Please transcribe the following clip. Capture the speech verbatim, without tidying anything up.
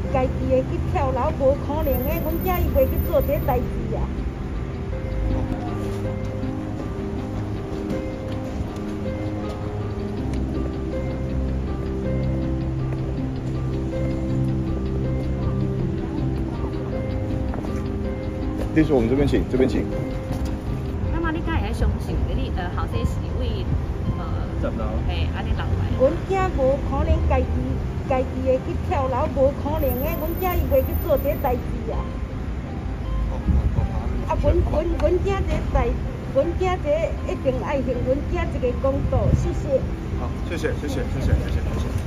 家己的去跳楼，无可能的，阮囝伊袂去做这代志啊。 律师，我们这边请，这边请。 那么你敢会相信你呃后生是为呃十楼？ 嘿，安尼留来？ 阮囝无可能家己家己的去跳楼，无可能的，阮囝伊袂去做这代志啊。啊，阮阮阮囝这代，阮囝这一定爱还阮囝一个公道，谢谢。 好，谢谢，谢谢，谢谢，谢谢，谢谢。